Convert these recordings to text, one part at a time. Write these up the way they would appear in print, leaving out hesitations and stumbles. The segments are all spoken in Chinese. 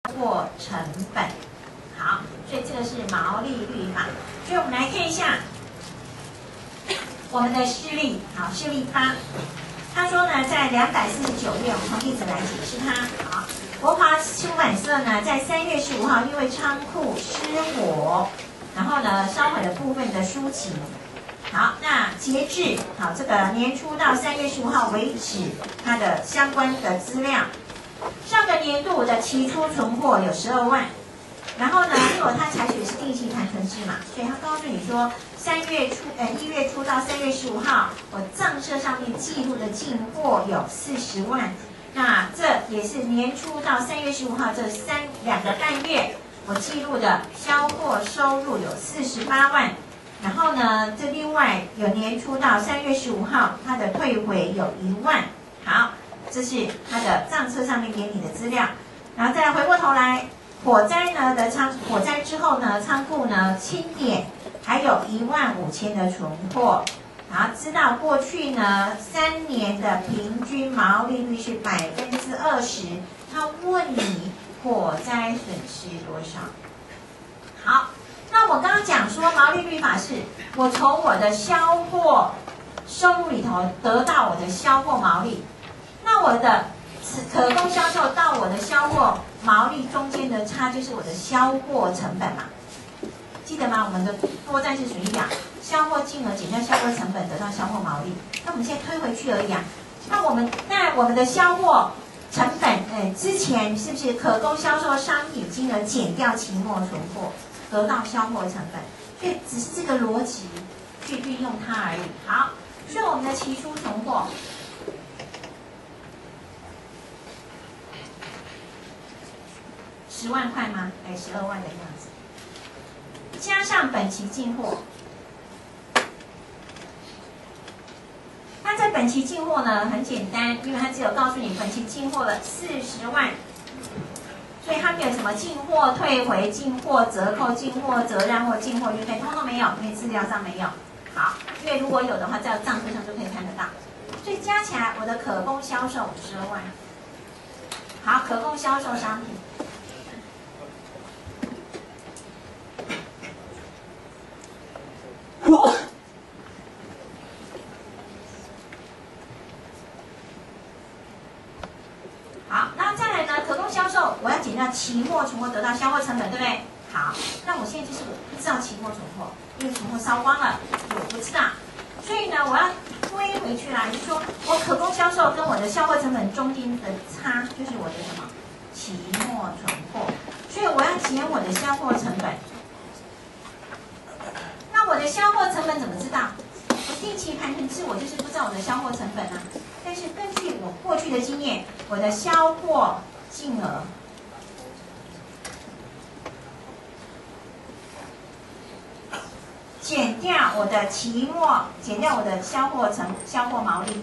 货成本。好，所以这个是毛利率法。所以我们来看一下我们的示例。好，示例8，他说呢，在249页，我们从例子来解释它。好，国华出版社呢，在3月15号因为仓库失火，然后呢烧毁了部分的书籍。好，那截至这个年初到3月15号为止，它的相关的资料，上个年度的期初存货有12万。然后呢，因为它采取的是定期盘存制嘛，所以他告诉你说1月初到3月15号，我账册上面记录的进货有40万。那这也是年初到3月15号这2个半月，我记录的销货收入有48万。然后呢，这另外有年初到3月15号，它的退回有1万。好，这是它的账册上面给你的资料。然后再回过头来，火灾之后呢，仓库呢清点还有15000的存货。然后知道过去呢3年的平均毛利率是20%，他问你火灾损失多少？好。那我刚刚讲说毛利率法是我从我的销货收入里头得到我的销货毛利，那我的可供销售到我的销货毛利中间的差就是我的销货成本嘛，记得吗？我们的多站式损益表，销货金额减掉销货成本得到销货毛利。那我们现在推回去而已啊。那我们的销货成本，之前是不是可供销售商品金额减掉期末存货？得到销货成本，所以只是这个逻辑去运用它而已。好，所以我们的期初存货10万块吗？12万的样子，加上本期进货。那这本期进货呢，很简单，因为它只有告诉你本期进货了40万。所以它没有什么进货退回、进货折扣、进货折让或进货运费，通通没有，因为资料上没有。好，因为如果有的话，在账册上就可以看得到。所以加起来，我的可供销售12万。好，可供销售商品。好，那再来呢？可供销售，我要减掉期末存货得到销货成本，对不对？好，那我现在就是我不知道期末存货，因为存货烧光了，我不知道。所以呢，我要推回去啦，就是说我可供销售跟我的销货成本中间的差，就是我的什么期末存货。所以我要减我的销货成本。那我的销货成本怎么知道？我定期盘存制，我就是不知道我的销货成本啊。但是根据我过去的经验，我的销货金额减掉我的期末，减掉我的销货毛利。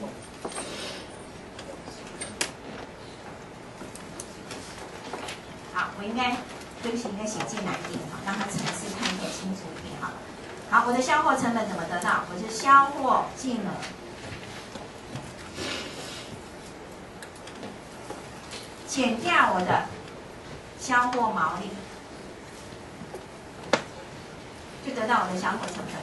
好，我应该对不起，应该写进来一点哈，让它层次看得清楚一点好了。好，我的销货成本怎么得到？我是销货金额减掉我的销货毛利，就得到我的销货成本。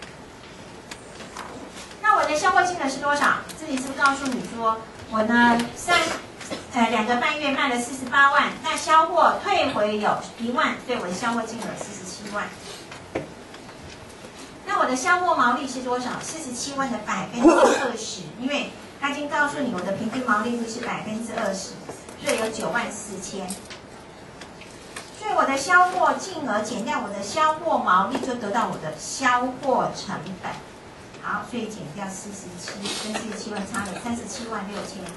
那我的销货金额是多少？这里是不是告诉你说，我呢2个半月卖了48万，那销货退回有1万，所以我的销货金额47万。那我的销货毛利是多少？47万的20%，因为它已经告诉你我的平均毛利率是20%。所以有94000，所以我的销货金额减掉我的销货毛利，就得到我的销货成本。好，所以减掉47，跟47万差了37万6000。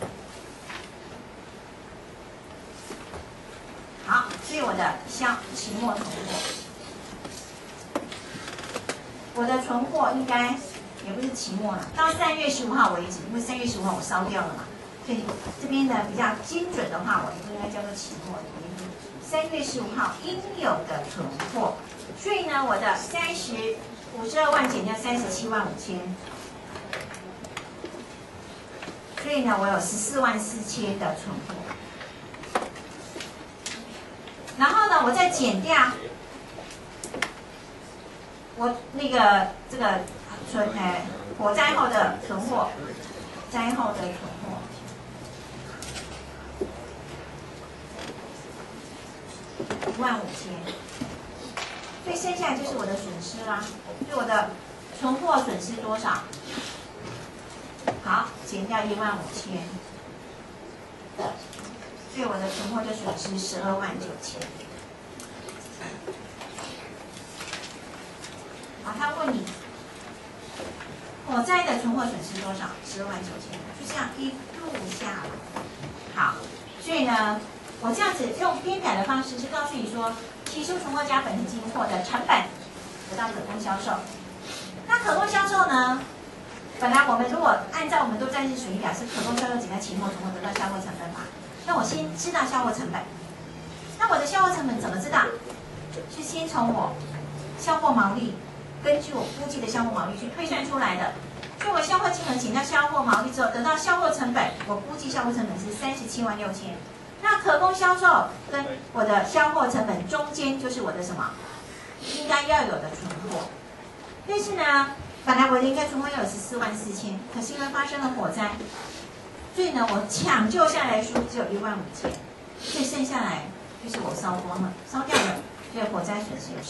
好，所以我的期末存货，我的存货应该也不是期末了，到3月15号为止，因为3月15号我烧掉了嘛。所以这边的比较精准的话，我应该叫做期末的3月15号应有的存货。所以呢，我的52万减掉37万5000，所以呢，我有14万4000的存货。 呢，我再减掉我那个这个火灾后的存货，灾后的存货15000，所以剩下来就是我的损失啦。所以我的存货损失多少？好，减掉15000，所以我的存货就损失129000。好，他问你火灾的存货损失多少？129000，就这样一路下来。好，所以呢，我这样子用编改的方式是告诉你说，提出存货加本体进货的成本得到可供销售。那可供销售呢？本来我们如果按照我们多站式损益表是可供销售减掉期末存货得到销货成本嘛，那我先知道销货成本。那我的销货成本怎么知道？是先从我销货毛利，根据我估计的销货毛利去推算出来的。所以我销货金额减掉销货毛利之后，得到销货成本，我估计销货成本是376000。那可供销售跟我的销货成本中间就是我的什么？应该要有的存货。但是呢，本来我的应该存货要有144000，可是因为发生了火灾，所以呢，我抢救下来数只有15000，所以剩下来就是我烧光了，烧掉了，所以火灾损失有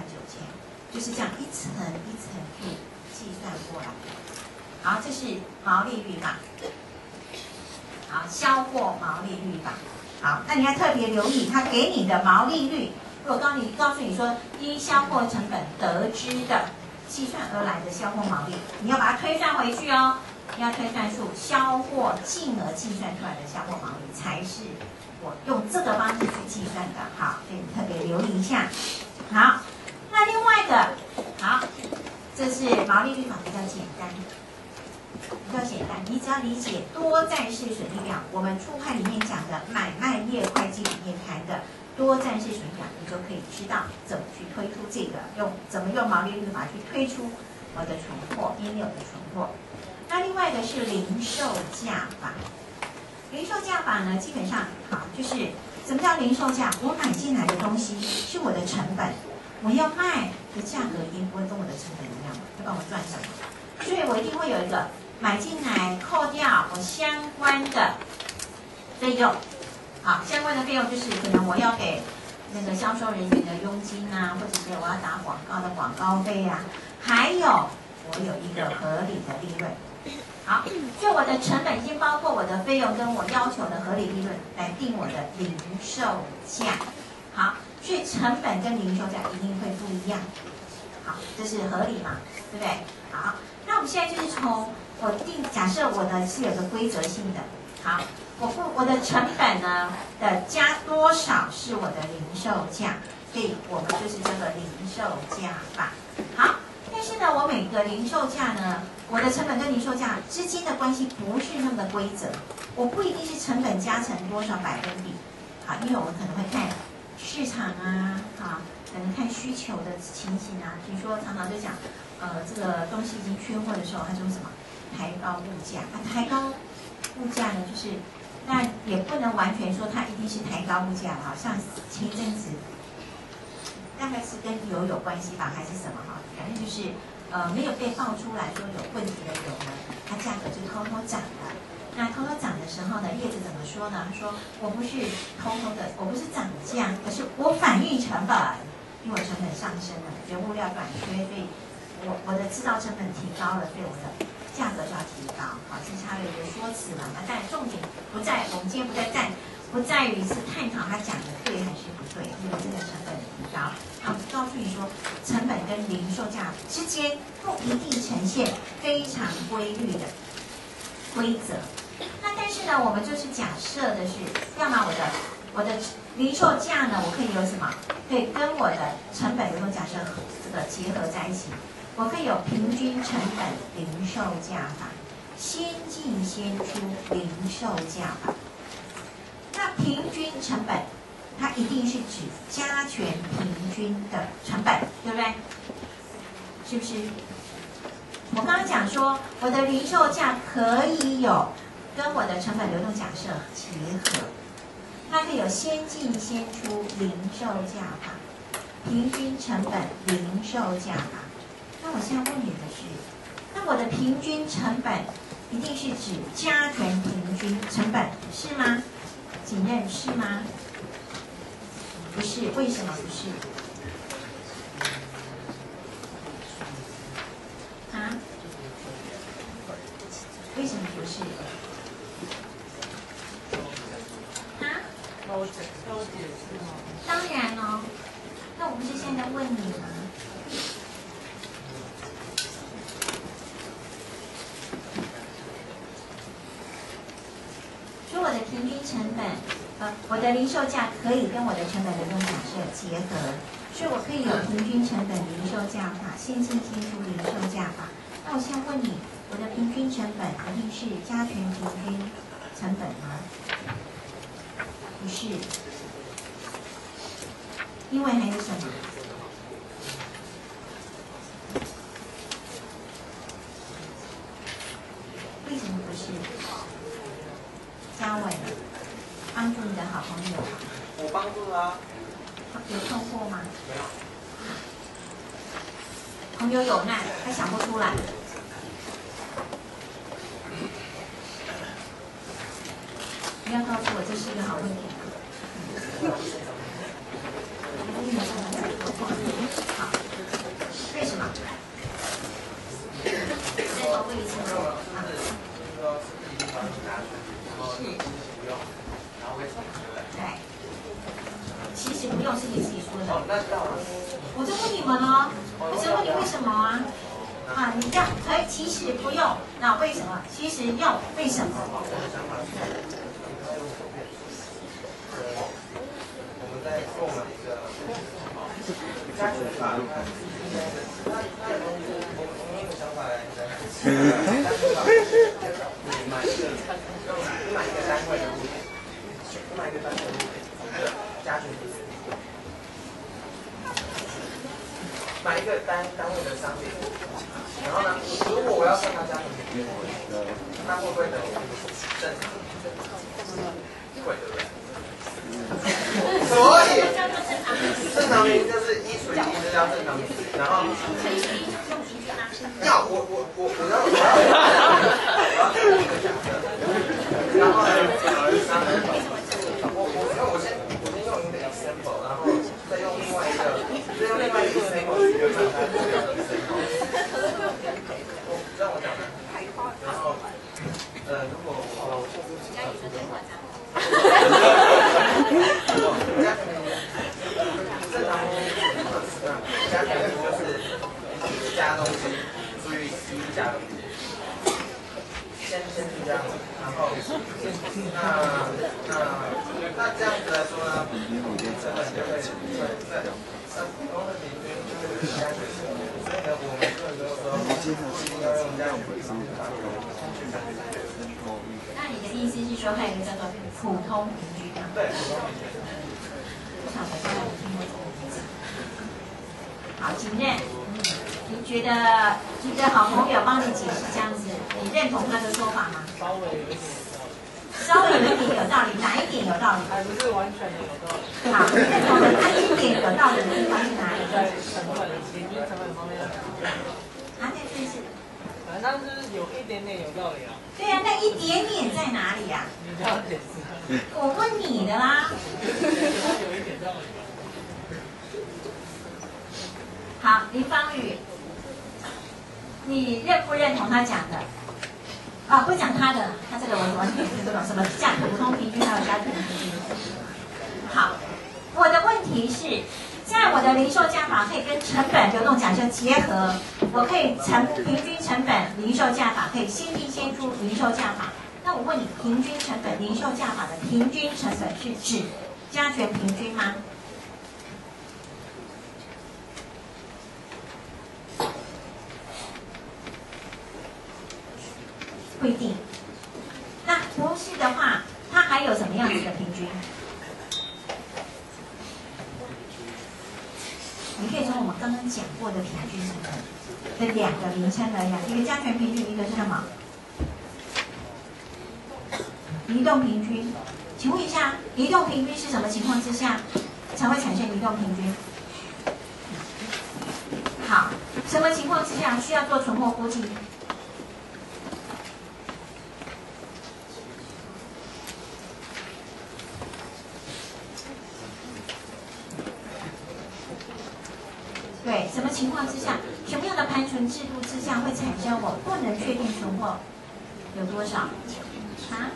129000，就是这样一层一层去计算过来。好，这是毛利率法。好，销货毛利率法。好，那你要特别留意，它给你的毛利率，如果告诉你说依销货成本得知的计算而来的销货毛利，你要把它推算回去哦。你要推算出销货净额计算出来的销货毛利，才是我用这个方式去计算的。好，所以你特别留意一下。好，那另外一个，好，这是毛利率法比较简单。比较简单，你只要理解多站式损益表，我们初判里面讲的买卖业会计里面谈的多站式损益表，你就可以知道怎么去推出这个，怎么用毛利率法去推出我的存货，应有的存货。那另外一个是零售价法，零售价法呢，基本上好就是什么叫零售价？我买进来的东西是我的成本，我要卖的价格一定不会跟我的成本一样，要帮我赚什么？所以我一定会有一个买进来扣掉我相关的费用，好，相关的费用就是可能我要给那个销售人员的佣金啊，或者是我要打广告的广告费啊，还有我有一个合理的利润。好，就我的成本已经包括我的费用跟我要求的合理利润来定我的零售价。好，所以成本跟零售价一定会不一样。好，这是合理嘛，对不对？好，那我们现在就是从我假设我的是有个规则性的，好，我的成本呢的加多少是我的零售价，所以我们就是这个零售价法。好，但是呢，我每个零售价呢，我的成本跟零售价之间的关系不是那么的规则，我不一定是成本加成多少百分比，好，因为我们可能会看市场啊，好，可能看需求的情形啊，比如说常常就讲，这个东西已经缺货的时候，他说什么？抬高物价啊，抬高物价呢，就是那也不能完全说它一定是抬高物价了，好像前一阵子大概是跟油有关系吧，还是什么哈？反正就是没有被爆出来说有问题的油呢，它价格就偷偷涨了。那偷偷涨的时候呢，业者怎么说呢？他说我不是偷偷的，我不是涨价，可是我反映成本，因为我成本上升了，原物料短缺，所以我的制造成本提高了，所以我的价格就要提高，好，这是它的一个说辞嘛。那但重点不在，我们今天不在于是探讨他讲的对还是不对，因为这个成本提高，好，告诉你说成本跟零售价之间不一定呈现非常规律的规则。那但是呢，我们就是假设的是，要么我的零售价呢，我可以有什么？可以跟我的成本流动假设这个结合在一起。我可以有平均成本零售价法，先进先出零售价法。那平均成本，它一定是指加权平均的成本，对不对？是不是？我刚刚讲说，我的零售价可以有跟我的成本流动假设结合。 它可以有先进先出零售价法、平均成本零售价法。那我现在问你的是，那我的平均成本一定是指加权平均成本是吗？请认是吗？不是，为什么不是？啊？为什么不是？啊？要解释吗？当然哦，那我不是现在问你吗？说我的平均成本，我的零售价可以跟我的成本流动假设结合，所以我可以有平均成本零售价法、先进先出零售价法。那我现在问你，我的平均成本一定是加权平均成本吗？不是，因为还有什么？为什么不是？嘉伟，帮助你的好朋友。 我帮助了啊。 有困惑吗？ 没有。 朋友有难，他想不出来。你要告诉我这是一个好问题。好，为什么？再重复一次。对。其实不用是你自己说的。我就问你们哦，我就问你为什么啊？啊，你这样可以，其实不用，那为什么？其实用，为什么？ 我们在购买一个加权法，它的东西，我们用想法来讲，你买一个单位的物品，你买一个单位的物品，加权平均。买一个单位的商品，然后呢，如果我要算它加权平均，那会不会等于正常？会，对不对？所以正常平均就是1除以1就叫正常平均，然后要我要一个假设，然后呢，我先用一个 example， 然后再用另外一个 example 去原本它这个 example， 让我讲的，然后如果我正常加权就是加东西除以1加东西，先是这样子，然后那这样子来说呢，成本就会公的平均就是加权，所以呢，我们这个时候不一定要用加权平均法去看。 那你的意思是说，还有一个叫做普通平均啊？ 对，普通平均。 不晓得大家有听过这个名词？好，请认。你觉得你的好朋友帮你解释这样子，你认同他的说法吗？ 稍微有一点。 稍微有一点有道理，哪一点有道理？ 还不是完全的有道理。 好，你认同的他一点有道理的地方是哪里？ 在成本、平均成本方面要讲。 啊，对，是。 反正就是有一点点有道理啊。 对呀、那一点点在哪里呀？ 你这样解释。 我问你的啦。 有一点道理。 好，林芳宇，你认不认同他讲的？啊，不讲他的，他这个我完全听不懂，什么价普通平均还有加权平均。好，我的问题是，在我的零售价法可以跟成本流动假设结合，我可以平均成本零售价法可以先进先出零售价法。那我问你，平均成本零售价法的平均成本是指加权平均吗？不一定。那不是的话，它还有什么样子的平均？你可以从我们刚刚讲过的平均成本的两个名称来讲，一个加权平均，一个是什么？移动平均。 请问一下，移动平均是什么情况之下才会产生移动平均？好，什么情况之下需要做存货估计？对，什么情况之下，什么样的盘存制度之下会产生我不能确定存货有多少？啊？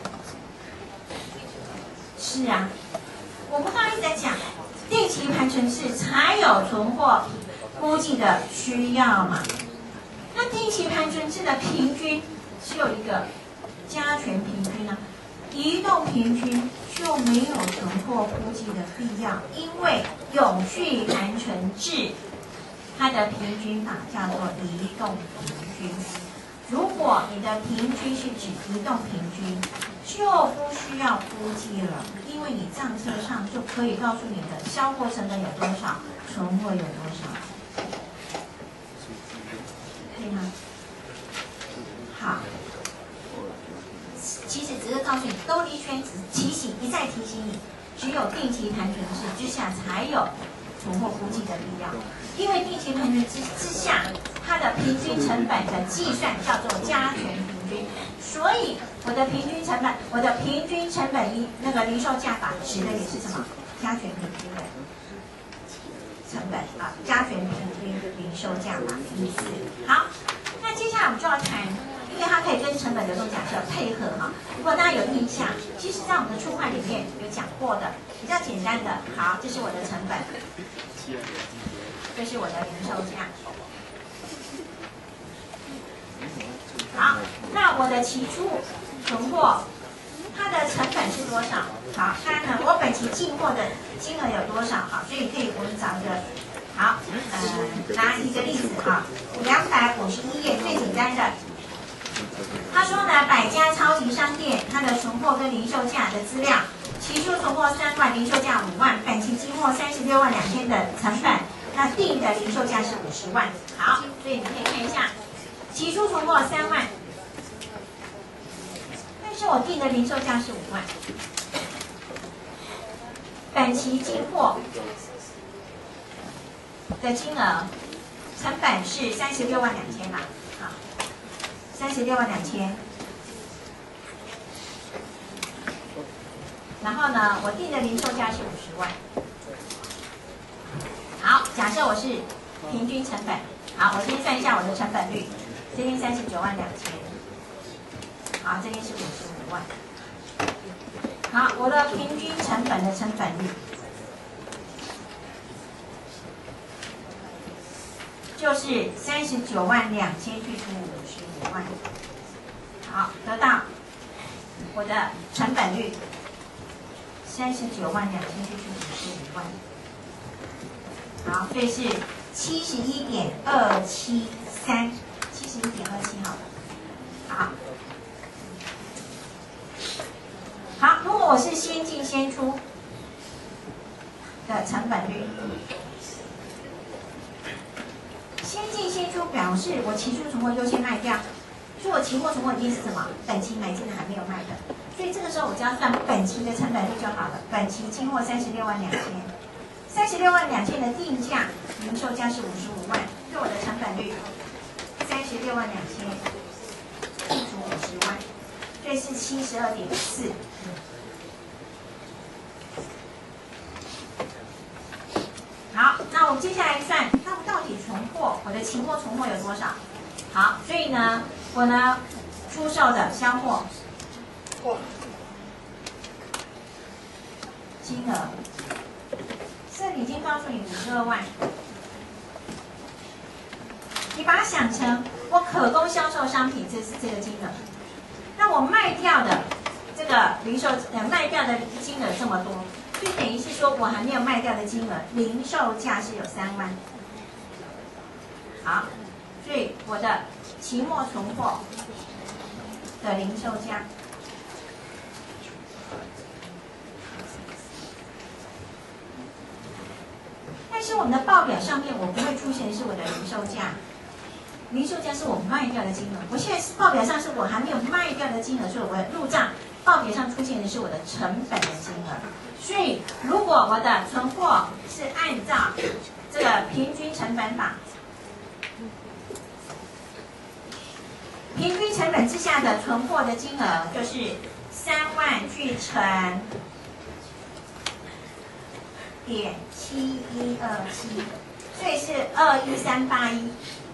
是啊，我们刚才一直在讲，定期盘存制才有存货估计的需要嘛。那定期盘存制的平均只有一个加权平均呢，移动平均就没有存货估计的必要，因为永续盘存制它的平均法叫做移动平均。如果你的平均是指移动平均，就不需要估计了，因为你账册上就可以告诉你的销货成本有多少，存货有多少，可以吗？好，其实只是告诉你兜了一圈，只是提醒一再提醒你，只有定期盘存制之下才有存货估计的必要，因为定期盘存制之下，它的平均成本的计算叫做加权平均，所以我的平均成本，我的平均成本那个零售价法指的也是什么？加权平均的成本啊，加权平均零售价法的意思。好，那接下来我们就要谈，因为它可以跟成本流动假设配合哈。如果大家有印象，其实在我们的初会里面有讲过的，比较简单的。好，这是我的成本，这是我的零售价。好，那我的期初存货，它的成本是多少？好，看呢，我本期进货的金额有多少？好，所以我们找一个，好，拿一个例子哈，251页最简单的。他说呢，百家超级商店它的存货跟零售价的资料，期初存货3万，零售价5万，本期进货36万2000的成本，那定的零售价是50万。好，所以你可以看一下。期初存货3万，但是我定的零售价是5万，本期进货的金额成本是36万2000啦，好，36万2000，然后呢，我定的零售价是50万，好，假设我是平均成本，好，我先算一下我的成本率。这边39万2000，好，这边是55万。好，我的平均成本的成本率就是39万2000去除55万，好，得到我的成本率39万2000去除55万，好，所以是71.273。71.27好了，好，如果我是先进先出的成本率，先进先出表示我期初存货优先卖掉，所以我期货存货已经是什么？本期买进的还没有卖的，所以这个时候我只要算本期的成本率就好了。本期进货36万2000，36万2000的定价，零售价是55万，对我的成本率。36万2000去除50万，所以是72.4。好，那我们接下来算，那我到底存货，我的期货存货有多少？好，所以呢，我呢出售的销货金额，这里已经告诉你52万。你把它想成我可供销售商品，这是这个金额。那我卖掉的这个零售卖掉的金额这么多，就等于是说我还没有卖掉的金额，零售价是有3万。好，所以我的期末存货的零售价但是我们的报表上面我不会出现的是我的零售价。零售价是我卖掉的金额，我现在报表上是我还没有卖掉的金额，所以我的入账报表上出现的是我的成本的金额。所以如果我的存货是按照这个平均成本法，平均成本之下的存货的金额就是3万去乘0.7127，所以是21381。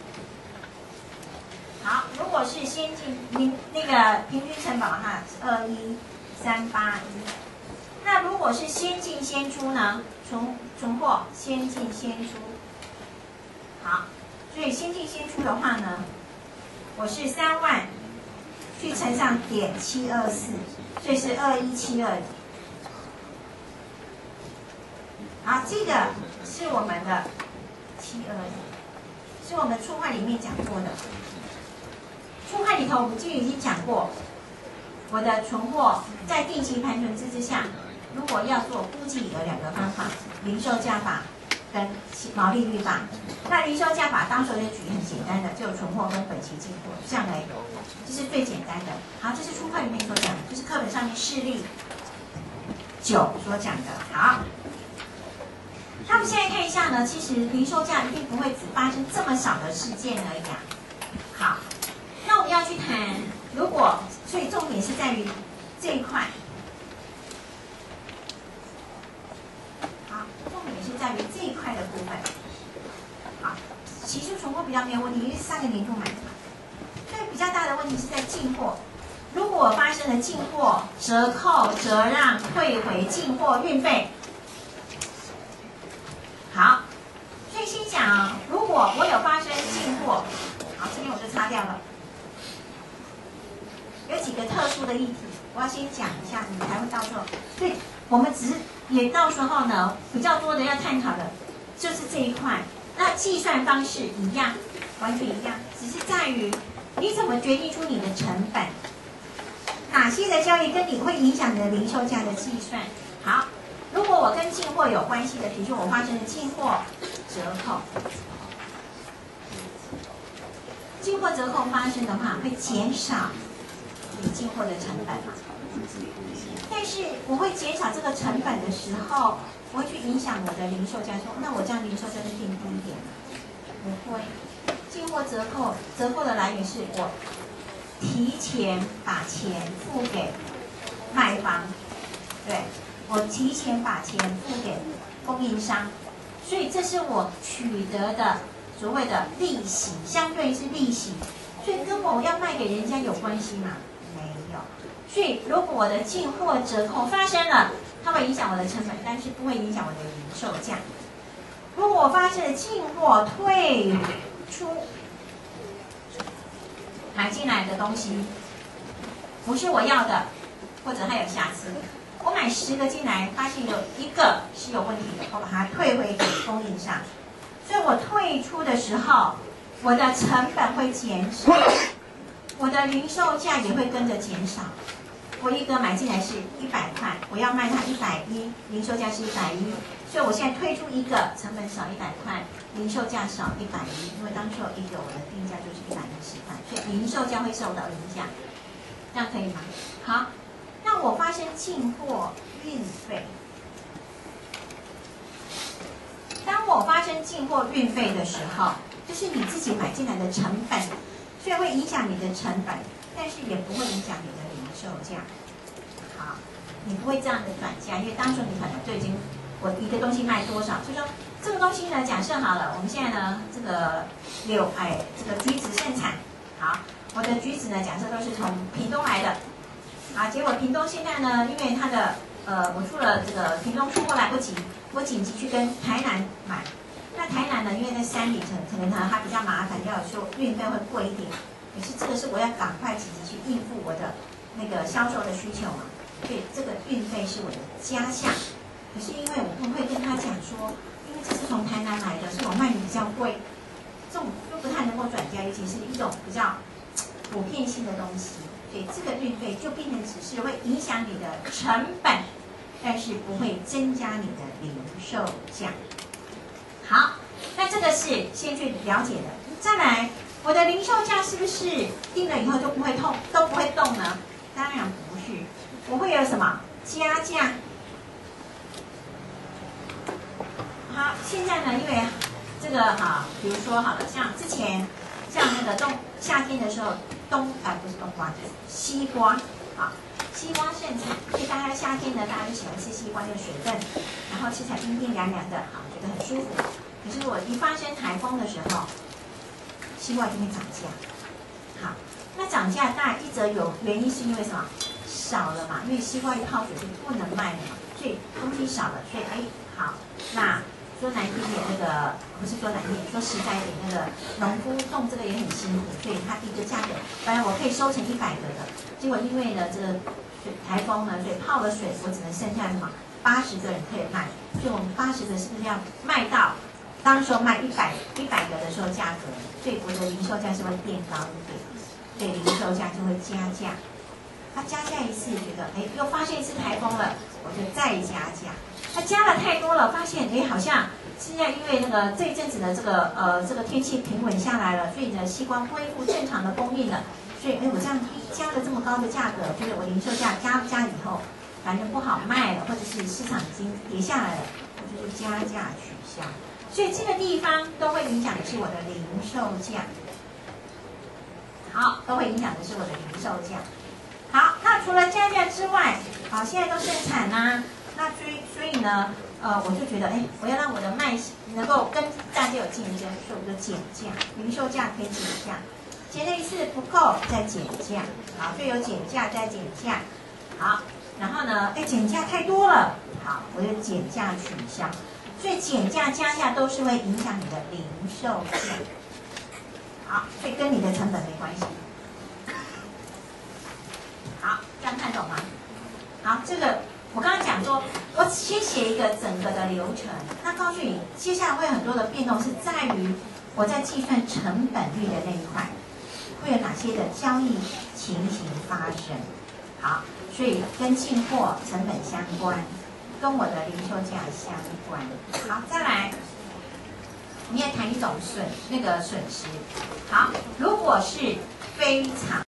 好，如果是先进那个平均成本的话是21381。那如果是先进先出呢？存货先进先出。好，所以先进先出的话呢，我是3万去乘上0.724，所以是2172。好，这个是我们的721，是我们初会里面讲过的。初会里头我们就已经讲过，我的存货在定期盘存制之下，如果要做估计有2个方法：零售价法跟毛利率法。那零售价法当时就举很简单的，就存货跟本期进货这样来，这是最简单的。好，这是初会里面所讲的，就是课本上面示例9所讲的。好，那我们现在看一下呢，其实零售价一定不会只发生这么少的事件而已啊。好，那我们要去谈，如果所以重点是在于这一块。好，重点是在于这一块的部分。好，期数存货比较没有问题，因为3个年度买的嘛。所以比较大的问题是在进货。如果发生了进货折扣、折让、退回进货运费，好，所以先讲，如果我有发生进货，好，这边我就擦掉了。有几个特殊的议题，我要先讲一下，你才会到时候。对，我们只是也到时候呢，比较多的要探讨的，就是这一块。那计算方式一样，完全一样，只是在于你怎么决定出你的成本，哪些的交易跟你会影响你的零售价的计算。好，如果我跟进货有关系的，比如说我发生了进货折扣，进货折扣发生的话，会减少你进货的成本嘛？但是我会减少这个成本的时候，我会去影响我的零售价，说那我这样零售价就定低一点了。不会，进货折扣，折扣的来源是我提前把钱付给卖方，对，我提前把钱付给供应商，所以这是我取得的所谓的利息，相对是利息，所以跟我要卖给人家有关系吗？没有。所以如果我的进货折扣发生了，它会影响我的成本，但是不会影响我的零售价。如果我发生了进货退出，买进来的东西不是我要的，或者它有瑕疵，我买10个进来，发现有1个是有问题的，我把它退回给供应商。所以我退出的时候，我的成本会减少，我的零售价也会跟着减少。我1个买进来是100块，我要卖它110，零售价是110，所以我现在退出1个，成本少100块，零售价少110，因为当初有1个我的定价就是110块，所以零售价会受到影响，这样可以吗？好，那我发生进货运费，当我发生进货运费的时候，就是你自己买进来的成本，所以会影响你的成本，但是也不会影响你的零售价。好，你不会这样的转嫁，因为当初你可能就已经我一个东西卖多少，就说这个东西呢，假设好了，我们现在呢这个这个橘子盛产，好，我的橘子呢假设都是从屏东来的，啊，结果屏东现在呢，因为它的我出了这个屏东出货来不及，我紧急去跟台南买。那台南呢，因为在山里可能它比较麻烦，要说运费会贵一点。可是这个是我要赶快紧急去应付我的那个销售的需求嘛，所以这个运费是我的加项。可是因为我不会跟他讲说，因为这是从台南来的，所以我卖你比较贵，这种又不太能够转嫁，尤其是一种比较普遍性的东西，所以这个运费就变成只是会影响你的成本，但是不会增加你的零售价。好，那这个是先去了解的。再来，我的零售价是不是定了以后就不会动呢？当然不是。 我会有什么加价？好，现在呢，因为这个比如说好了，像之前像那个夏天的时候，不是冬瓜，就是西瓜啊，西瓜盛产，所以大家夏天呢，大家就喜欢吃西瓜那个水分，然后吃起来冰冰凉凉的，觉得很舒服。可是如果一发生台风的时候，西瓜就会涨价。好，那涨价当然一则有原因是因为什么？少了嘛，因为西瓜一泡水就不能卖了嘛，所以东西少了，所以好，那说难听点，那个不是说难听点，说实在一点，那个农夫种这个也很辛苦，所以他低个价格，本来我可以收成100个的，结果因为呢这个台风呢，所以泡了水，我只能剩下什么80个人可以卖，所以我们80个是不是要卖到当时候卖100个的时候价格，所以我的零售价是会变高一点，所以零售价就会加价。他加价一次，觉得又发现一次台风了，我就再加价。他加了太多了，发现好像现在因为那个这一阵子的这个天气平稳下来了，所以呢西瓜恢复正常的供应了。所以我这样加了这么高的价格，就是我零售价加以后，反正不好卖了，或者是市场已经跌下来了，我就是加价取消。所以这个地方都会影响的是我的零售价。好，都会影响的是我的零售价。好，那除了加价之外，好，现在都生产啦，那所以呢，我就觉得，我要让我的卖能够跟大家有竞争，所以我就减价，零售价可以减价，减了一次不够再减价，好，所以有减价再减价，好，然后呢，减价太多了，好，我就减价取消，所以减价加价都是会影响你的零售价，好，所以跟你的成本没关系。好，这样看懂吗？好，这个我刚刚讲说，我先写一个整个的流程，那告诉你接下来会有很多的变动，是在于我在计算成本率的那一块，会有哪些的交易情形发生。好，所以跟进货成本相关，跟我的零售价相关。好，再来，我们也谈一种损失。好，如果是非常